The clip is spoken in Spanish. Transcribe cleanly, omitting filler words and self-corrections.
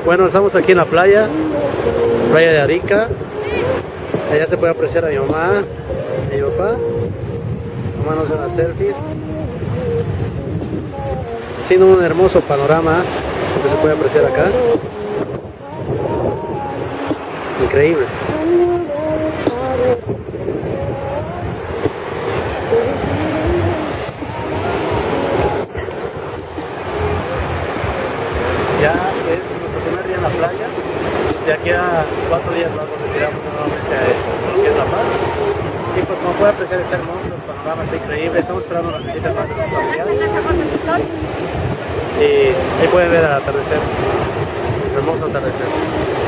Bueno, estamos aquí en la playa de Arica. Allá se puede apreciar a mi mamá y mi papá tomándose unas selfies, siendo un hermoso panorama que se puede apreciar acá. Increíble. Ya es nuestro primer día en la playa. De aquí a 4 días más nos retiramos nuevamente a lo que es La Paz. Y pues como puede apreciar, está hermoso, el panorama está increíble. Estamos esperando las visitas más de nuestra familia. Y ahí pueden ver el atardecer, hermoso atardecer.